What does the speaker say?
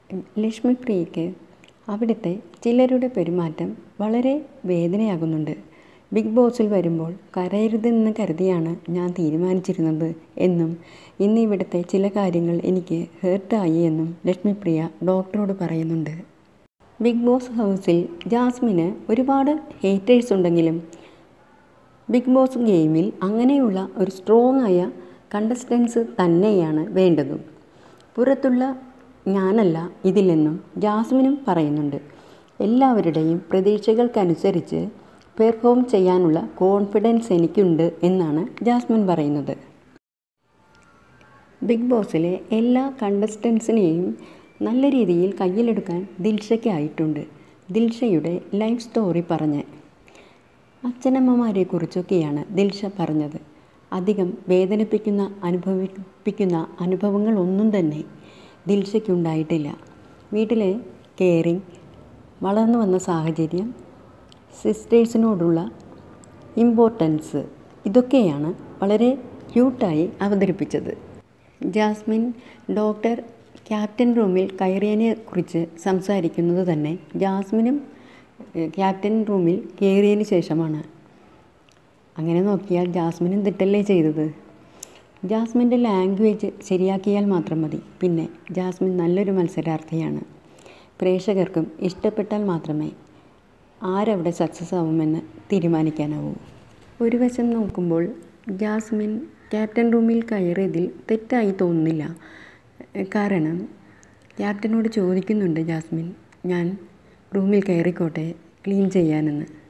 ലക്ഷ്മിപ്രിയയ്ക്ക് അവിടുത്തെ ചിലരുടെ പെരുമാറ്റം വളരെ വേദനയാകുന്നുണ്ട്. ബിഗ് ബോസിൽ വരുമ്പോൾ കരയരുതെന്ന് കരുതിയാണ് ഞാൻ തീരുമാനിച്ചിരുന്നത് എന്നും ഇന്ന് ഇവിടുത്തെ ചില കാര്യങ്ങൾ എനിക്ക് ഹേർട്ടായി എന്നും ലക്ഷ്മിപ്രിയ ഡോക്ടറോട് പറയുന്നുണ്ട്. ബിഗ് ബോസ് ഹൗസിൽ ജാസ്മിന് ഒരുപാട് ഹേറ്റേഴ്സ് ഉണ്ടെങ്കിലും ബിഗ് ബോസ് ഗെയിമിൽ അങ്ങനെയുള്ള ഒരു സ്ട്രോങ് ആയ കണ്ടസ്റ്റൻസ് തന്നെയാണ് വേണ്ടതും. പുറത്തുള്ള ഞാനല്ല ഇതിലെന്നും ജാസ്മിനും പറയുന്നുണ്ട്. എല്ലാവരുടെയും പ്രതീക്ഷകൾക്കനുസരിച്ച് പെർഫോം ചെയ്യാനുള്ള കോൺഫിഡൻസ് എനിക്കുണ്ട് എന്നാണ് ജാസ്മിൻ പറയുന്നത്. ബിഗ് ബോസിലെ എല്ലാ കണ്ടസ്റ്റൻസിനെയും നല്ല രീതിയിൽ കയ്യിലെടുക്കാൻ ദിൽഷയ്ക്കായിട്ടുണ്ട്. ദിൽഷയുടെ ലൈഫ് സ്റ്റോറി പറഞ്ഞ് അച്ഛനമ്മമാരെക്കുറിച്ചൊക്കെയാണ് ദിൽഷ പറഞ്ഞത്. അധികം അനുഭവിപ്പിക്കുന്ന അനുഭവങ്ങളൊന്നും തന്നെ ദിൽഷയ്ക്കുണ്ടായിട്ടില്ല. വീട്ടിലെ കെയറിങ്, വളർന്നു വന്ന സാഹചര്യം, സിസ്റ്റേഴ്സിനോടുള്ള ഇമ്പോർട്ടൻസ്, ഇതൊക്കെയാണ് വളരെ ക്യൂട്ടായി അവതരിപ്പിച്ചത്. ജാസ്മിൻ ഡോക്ടർ ക്യാപ്റ്റൻ റൂമിൽ കയറിയതിനെ കുറിച്ച് സംസാരിക്കുന്നത് തന്നെ ജാസ്മിനും ക്യാപ്റ്റൻ റൂമിൽ കയറിയതിന് ശേഷമാണ്. അങ്ങനെ നോക്കിയാൽ ജാസ്മിനും തെറ്റല്ലേ ചെയ്തത്. ജാസ്മിൻ്റെ ലാംഗ്വേജ് ശരിയാക്കിയാൽ മാത്രം മതി. പിന്നെ ജാസ്മിൻ നല്ലൊരു മത്സരാർത്ഥിയാണ്. പ്രേക്ഷകർക്കും ഇഷ്ടപ്പെട്ടാൽ മാത്രമേ ആരവിടെ സക്സസ് ആവുമെന്ന് തീരുമാനിക്കാനാവൂ. ഒരു വശം നോക്കുമ്പോൾ ജാസ്മിൻ ക്യാപ്റ്റൻ റൂമിൽ കയറിയതിൽ തെറ്റായി തോന്നുന്നില്ല. കാരണം ക്യാപ്റ്റനോട് ചോദിക്കുന്നുണ്ട് ജാസ്മിൻ, ഞാൻ റൂമിൽ കയറിക്കോട്ടെ ക്ലീൻ ചെയ്യാനെന്ന്.